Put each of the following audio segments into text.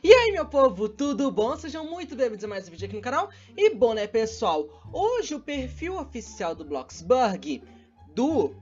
E aí, meu povo, tudo bom? Sejam muito bem-vindos a mais um vídeo aqui no canal. E bom, né, pessoal? Hoje o perfil oficial do Bloxburg do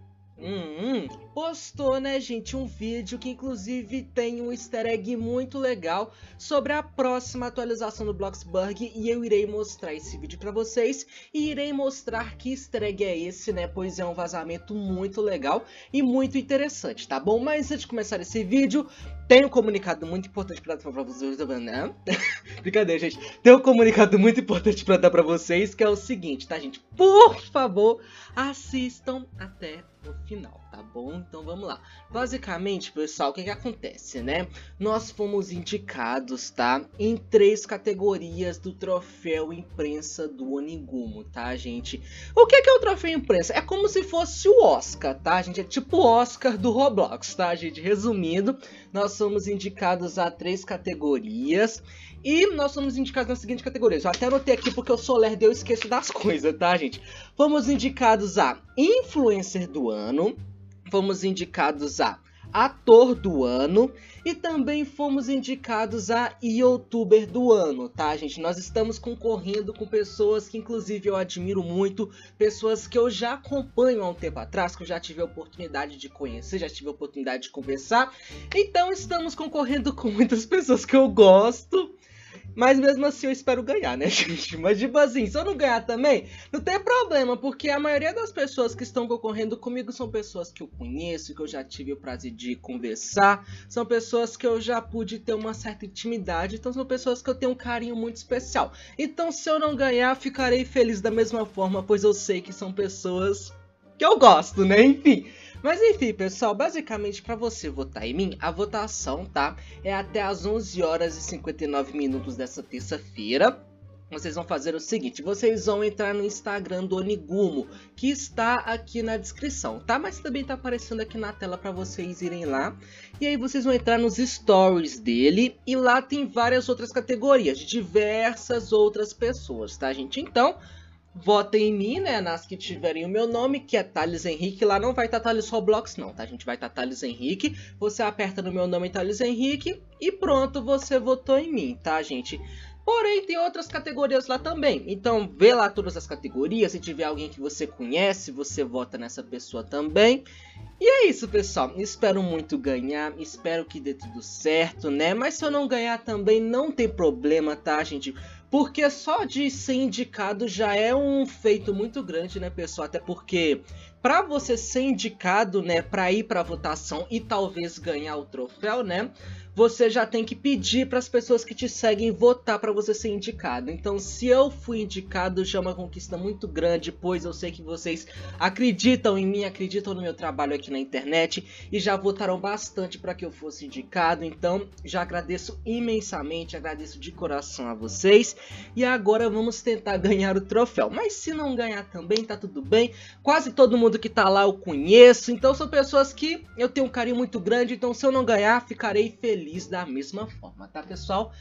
postou, né, gente, um vídeo que inclusive tem um easter egg muito legal sobre a próxima atualização do Bloxburg, e eu irei mostrar esse vídeo pra vocês e irei mostrar que easter egg é esse, né, pois é um vazamento muito legal e muito interessante, tá bom? Mas antes de começar esse vídeo, tem um comunicado muito importante pra dar pra vocês, né? Brincadeira, gente. Tem um comunicado muito importante pra dar pra vocês, que é o seguinte, tá, gente? Por favor, assistam até o final, tá bom? Então vamos lá. Basicamente, pessoal, o que acontece, né? Nós fomos indicados, tá? Em 3 categorias do troféu imprensa do Onigumo, tá, gente? O que é o troféu imprensa? É como se fosse o Oscar, tá, gente? É tipo o Oscar do Roblox, tá, gente? Resumindo, nós somos indicados a 3 categorias. E nós somos indicados nas seguintes categorias. Eu até anotei aqui porque eu sou lerdo e eu esqueço das coisas, tá, gente? Fomos indicados a Influencer do Ano. Fomos indicados a Ator do Ano. E também fomos indicados a Youtuber do Ano, tá, gente? Nós estamos concorrendo com pessoas que, inclusive, eu admiro muito. Pessoas que eu já acompanho há um tempo atrás, que eu já tive a oportunidade de conhecer, já tive a oportunidade de conversar. Então, estamos concorrendo com muitas pessoas que eu gosto. Mas mesmo assim eu espero ganhar, né, gente? Mas tipo assim, se eu não ganhar também, não tem problema, porque a maioria das pessoas que estão concorrendo comigo são pessoas que eu conheço, que eu já tive o prazer de conversar, são pessoas que eu já pude ter uma certa intimidade, então são pessoas que eu tenho um carinho muito especial. Então se eu não ganhar, ficarei feliz da mesma forma, pois eu sei que são pessoas que eu gosto, né? Enfim. Mas enfim, pessoal, basicamente para você votar em mim, a votação, tá? É até às 11 horas e 59 minutos dessa terça-feira. Vocês vão fazer o seguinte, vocês vão entrar no Instagram do Onigumo, que está aqui na descrição, tá? Mas também tá aparecendo aqui na tela para vocês irem lá. E aí vocês vão entrar nos stories dele, e lá tem várias outras categorias, de diversas outras pessoas, tá, gente? Então, votem em mim, né, nas que tiverem o meu nome, que é Thales Henrique. Lá não vai estar Thales Roblox não, tá, gente? Vai estar Thales Henrique. Você aperta no meu nome Thales Henrique e pronto, você votou em mim, tá, gente? Porém, tem outras categorias lá também. Então, vê lá todas as categorias. Se tiver alguém que você conhece, você vota nessa pessoa também. E é isso, pessoal. Espero muito ganhar. Espero que dê tudo certo, né? Mas se eu não ganhar também, não tem problema, tá, gente? Porque só de ser indicado já é um feito muito grande, né, pessoal? Até porque para você ser indicado, né, para ir para votação e talvez ganhar o troféu, né, você já tem que pedir para as pessoas que te seguem votar para você ser indicado. Então, se eu fui indicado, já é uma conquista muito grande, pois eu sei que vocês acreditam em mim, acreditam no meu trabalho aqui na internet e já votaram bastante para que eu fosse indicado. Então, já agradeço imensamente, agradeço de coração a vocês. E agora vamos tentar ganhar o troféu. Mas se não ganhar também, tá tudo bem. Quase todo mundo que tá lá eu conheço. Então são pessoas que eu tenho um carinho muito grande. Então se eu não ganhar, ficarei feliz da mesma forma, tá, pessoal?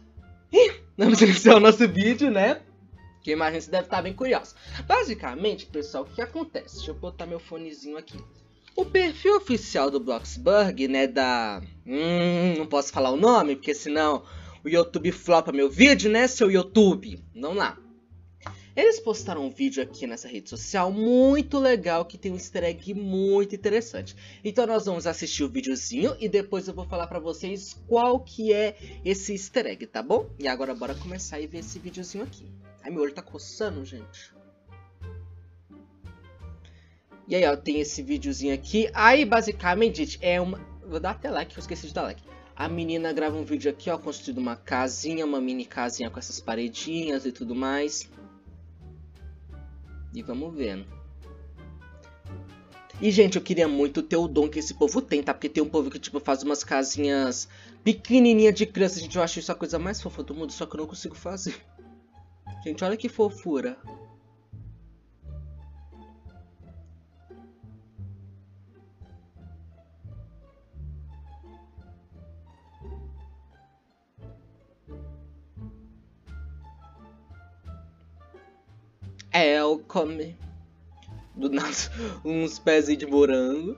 E vamos iniciar o nosso vídeo, né? Que eu imagino que você deve estar bem curioso. Basicamente, pessoal, o que acontece? Deixa eu botar meu fonezinho aqui. O perfil oficial do Bloxburg, né, não posso falar o nome, porque senão o YouTube flopa meu vídeo, né, seu YouTube? Vamos lá. Eles postaram um vídeo aqui nessa rede social muito legal, que tem um easter egg muito interessante. Então nós vamos assistir o videozinho e depois eu vou falar pra vocês qual que é esse easter egg, tá bom? E agora bora começar e ver esse videozinho aqui. Ai, meu olho tá coçando, gente. E aí, ó, tem esse videozinho aqui. Aí, basicamente, gente, é uma... Vou dar até like, que eu esqueci de dar like. A menina grava um vídeo aqui, ó, construindo uma casinha, uma mini casinha com essas paredinhas e tudo mais. E vamos vendo. E, gente, eu queria muito ter o dom que esse povo tem, tá? Porque tem um povo que, tipo, faz umas casinhas pequenininhas de criança. Gente, eu acho isso a coisa mais fofa do mundo, só que eu não consigo fazer. Gente, olha que fofura. É, eu come do nada uns pezinhos de morango.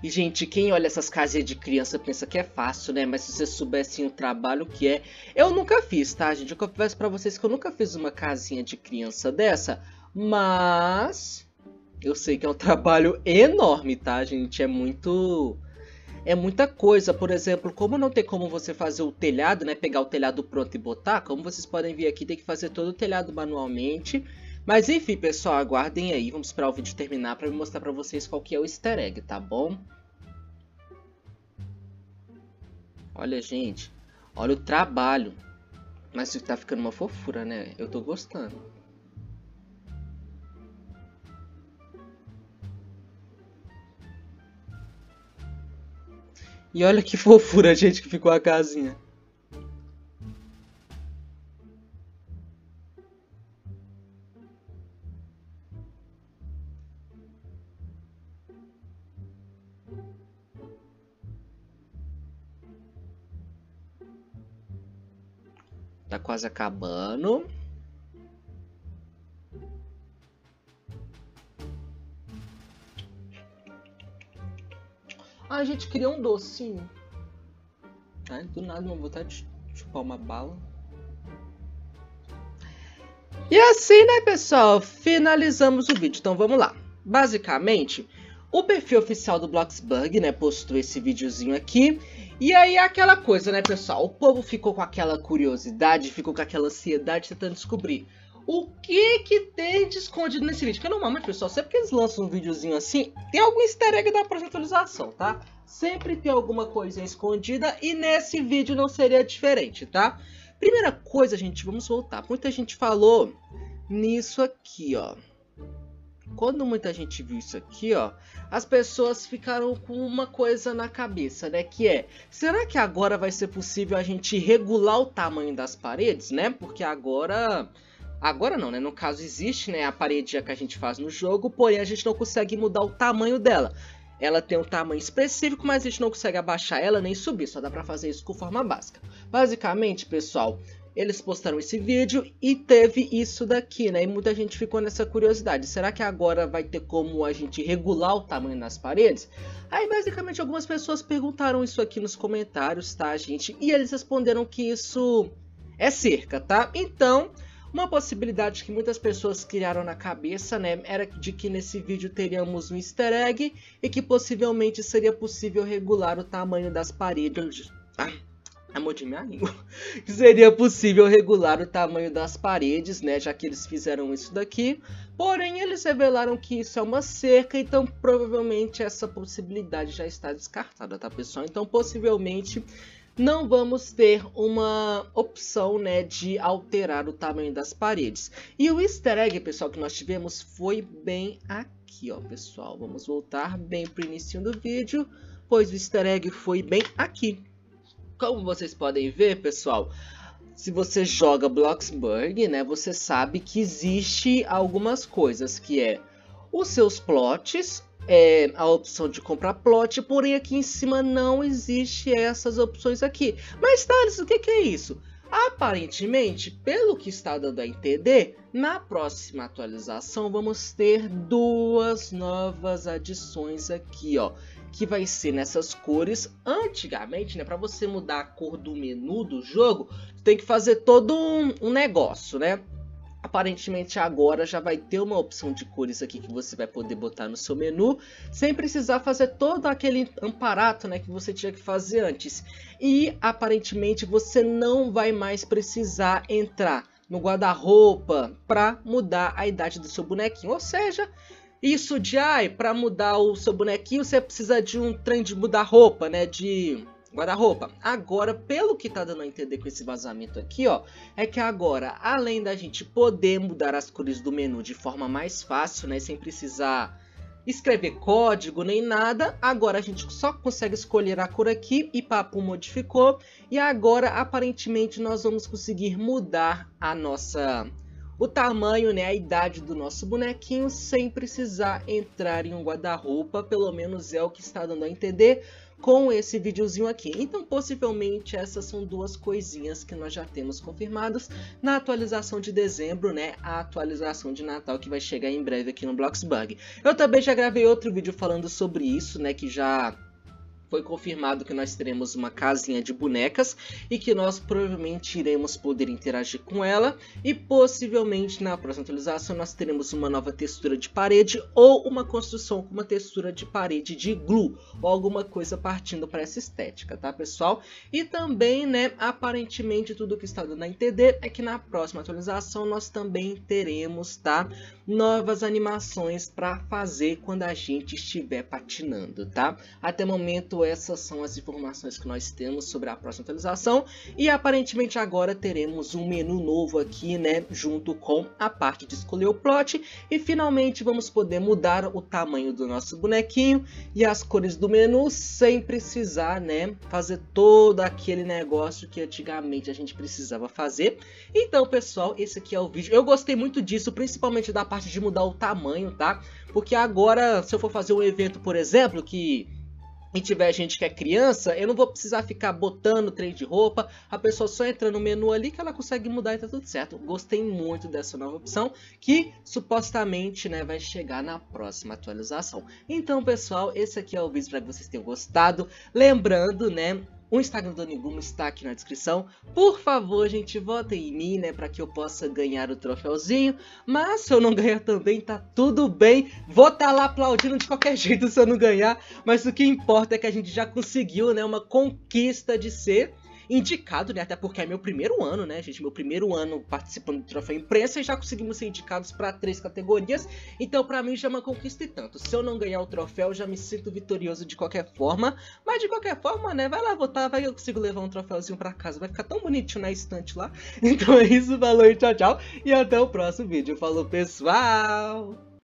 E, gente, quem olha essas casinhas de criança pensa que é fácil, né? Mas se vocês soubessem o trabalho que é... Eu nunca fiz, tá, gente? Eu confesso pra vocês que eu nunca fiz uma casinha de criança dessa. Mas... eu sei que é um trabalho enorme, tá, gente? É muita coisa. Por exemplo, como não tem como você fazer o telhado, né? Pegar o telhado pronto e botar. Como vocês podem ver aqui, tem que fazer todo o telhado manualmente. Mas enfim, pessoal, aguardem aí. Vamos esperar o vídeo terminar para mostrar para vocês qual que é o easter egg, tá bom? Olha, gente. Olha o trabalho. Mas isso tá ficando uma fofura, né? Eu tô gostando. E olha que fofura, gente, que ficou a casinha. Tá quase acabando. Ah, a gente queria um docinho. Ai, do nada, uma vontade de chupar uma bala. E assim, né, pessoal, finalizamos o vídeo. Então vamos lá. Basicamente, o perfil oficial do Bloxburg, né, postou esse videozinho aqui. E aí é aquela coisa, né, pessoal, o povo ficou com aquela curiosidade, ficou com aquela ansiedade tentando descobrir o que tem de escondido nesse vídeo. Porque normalmente, pessoal, sempre que eles lançam um videozinho assim, tem algum easter egg da próxima atualização, tá? Sempre tem alguma coisa escondida e nesse vídeo não seria diferente, tá? Primeira coisa, gente, vamos voltar. Muita gente falou nisso aqui, ó. Quando muita gente viu isso aqui, ó, as pessoas ficaram com uma coisa na cabeça, né? Que é, será que agora vai ser possível a gente regular o tamanho das paredes, né? Porque agora não, né? No caso existe, né, a parede que a gente faz no jogo, porém a gente não consegue mudar o tamanho dela. Ela tem um tamanho específico, mas a gente não consegue abaixar ela nem subir, só dá pra fazer isso com forma básica. Basicamente, pessoal, eles postaram esse vídeo e teve isso daqui, né? E muita gente ficou nessa curiosidade. Será que agora vai ter como a gente regular o tamanho das paredes? Aí, basicamente, algumas pessoas perguntaram isso aqui nos comentários, tá, gente? E eles responderam que isso é cerca, tá? Então, uma possibilidade que muitas pessoas criaram na cabeça, né, era de que nesse vídeo teríamos um easter egg e que possivelmente seria possível regular o tamanho das paredes. Amor de minha língua. Seria possível regular o tamanho das paredes, né, já que eles fizeram isso daqui. Porém, eles revelaram que isso é uma cerca, então provavelmente essa possibilidade já está descartada, tá, pessoal? Então, possivelmente não vamos ter uma opção, né, de alterar o tamanho das paredes. E o easter egg, pessoal, que nós tivemos foi bem aqui, ó, pessoal. Vamos voltar bem para o início do vídeo, pois o easter egg foi bem aqui. Como vocês podem ver, pessoal, se você joga Bloxburg, né, você sabe que existe algumas coisas, que é os seus plots, a opção de comprar plot, porém aqui em cima não existe essas opções aqui. Mas, Thales, o que é isso? Aparentemente, pelo que está dando a entender, na próxima atualização vamos ter duas novas adições aqui, ó, que vai ser nessas cores. Antigamente, né, para você mudar a cor do menu do jogo, tem que fazer todo um negócio, né? Aparentemente agora já vai ter uma opção de cores aqui que você vai poder botar no seu menu, sem precisar fazer todo aquele aparato, né, que você tinha que fazer antes. E aparentemente você não vai mais precisar entrar no guarda-roupa para mudar a idade do seu bonequinho. Ou seja, isso de, para mudar o seu bonequinho você precisa de um trem de mudar roupa, né, de guarda-roupa. Agora, pelo que tá dando a entender com esse vazamento aqui, ó, é que agora, além da gente poder mudar as cores do menu de forma mais fácil, né, sem precisar escrever código nem nada, agora a gente só consegue escolher a cor aqui e papo modificou. E agora, aparentemente, nós vamos conseguir mudar o tamanho, né, a idade do nosso bonequinho sem precisar entrar em um guarda-roupa, pelo menos é o que está dando a entender com esse videozinho aqui. Então possivelmente essas são duas coisinhas que nós já temos confirmados na atualização de dezembro, né, a atualização de Natal que vai chegar em breve aqui no Bloxburg. Eu também já gravei outro vídeo falando sobre isso, né, que já foi confirmado que nós teremos uma casinha de bonecas e que nós provavelmente iremos poder interagir com ela, e possivelmente na próxima atualização nós teremos uma nova textura de parede ou uma construção com uma textura de parede de glue ou alguma coisa partindo para essa estética, tá pessoal? E também, né, aparentemente tudo que está dando a entender é que na próxima atualização nós também teremos, tá, novas animações para fazer quando a gente estiver patinando, tá? Até o momento essas são as informações que nós temos sobre a próxima atualização, e aparentemente agora teremos um menu novo aqui, né, junto com a parte de escolher o plot, e finalmente vamos poder mudar o tamanho do nosso bonequinho e as cores do menu sem precisar, né, fazer todo aquele negócio que antigamente a gente precisava fazer. Então pessoal, esse aqui é o vídeo. Eu gostei muito disso, principalmente da parte de mudar o tamanho, tá? Porque agora, se eu for fazer um evento, por exemplo, e tiver gente que é criança, eu não vou precisar ficar botando trem de roupa, a pessoa só entra no menu ali que ela consegue mudar e tá tudo certo. Gostei muito dessa nova opção, que supostamente, né, vai chegar na próxima atualização. Então pessoal, esse aqui é o vídeo para que vocês tenham gostado. Lembrando, né, o Instagram do Onigumo está aqui na descrição. Por favor, gente, votem em mim, né, para que eu possa ganhar o troféuzinho. Mas se eu não ganhar também, tá tudo bem. Vou estar lá aplaudindo de qualquer jeito se eu não ganhar. Mas o que importa é que a gente já conseguiu, né, uma conquista de ser indicado, né, até porque é meu primeiro ano, né, gente, meu primeiro ano participando do Troféu Imprensa, e já conseguimos ser indicados para 3 categorias, então pra mim já é uma conquista e tanto. Se eu não ganhar o troféu, eu já me sinto vitorioso de qualquer forma, mas de qualquer forma, né, vai lá votar, vai que eu consigo levar um troféuzinho pra casa, vai ficar tão bonitinho na estante lá. Então é isso, valeu, tchau, tchau, e até o próximo vídeo. Falou, pessoal!